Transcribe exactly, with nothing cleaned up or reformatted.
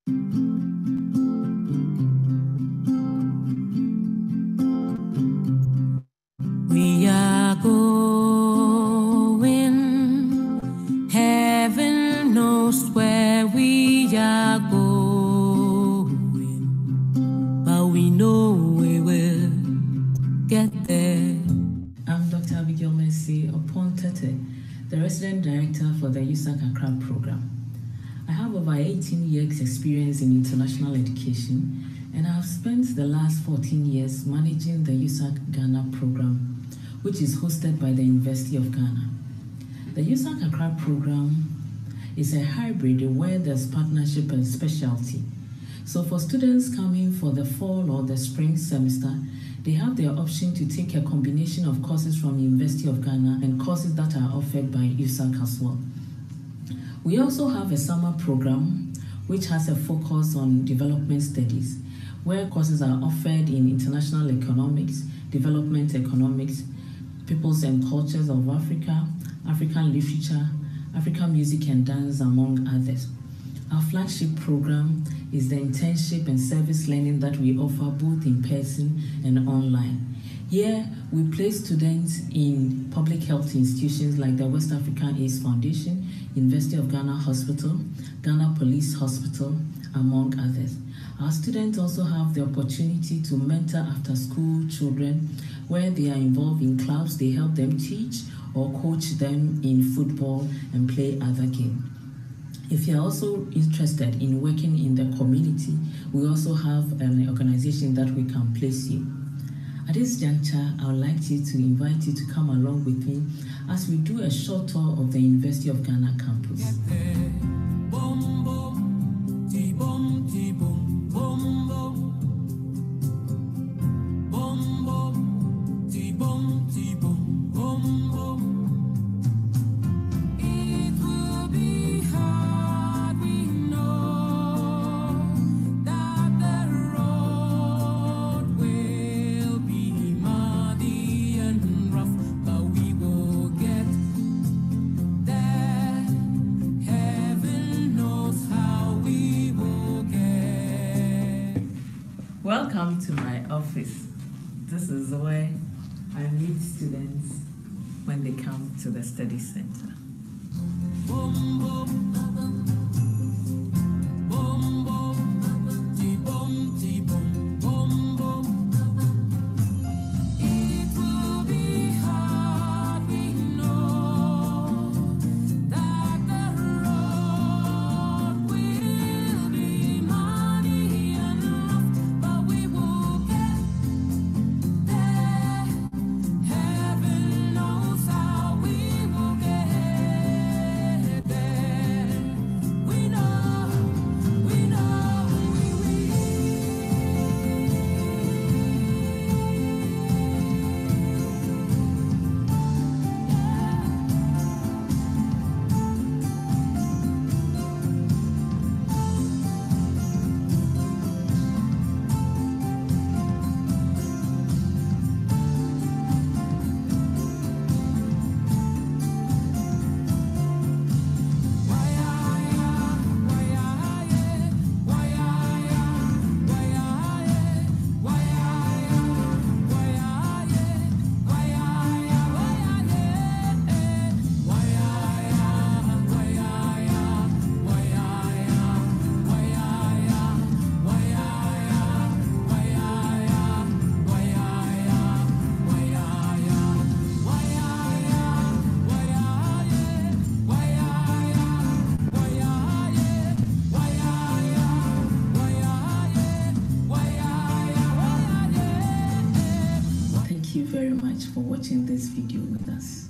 We are going, heaven knows where we are going, but we know we will get there. I'm Doctor Abigail Mercy Opon-Tete, the Resident Director for the U S A C Accra program. I have over eighteen years experience in international education, and I have spent the last fourteen years managing the U S A C Ghana program, which is hosted by the University of Ghana. The U S A C Accra program is a hybrid where there's partnership and specialty. So for students coming for the fall or the spring semester, they have the option to take a combination of courses from the University of Ghana and courses that are offered by U S A C as well. We also have a summer program which has a focus on development studies, where courses are offered in international economics, development economics, peoples and cultures of Africa, African literature, African music and dance, among others. Our flagship program is the internship and service learning that we offer both in person and online. Here, we place students in public health institutions like the West African AIDS Foundation, University of Ghana Hospital, Ghana Police Hospital, among others. Our students also have the opportunity to mentor after-school children where they are involved in clubs. They help them teach or coach them in football and play other games. If you're also interested in working in the community, we also have an organization that we can place you. At this juncture, I would like you to invite you to come along with me as we do a short tour of the University of Ghana campus. Welcome to my office. This is where I meet students when they come to the study center. Thank you very much for watching this video with us.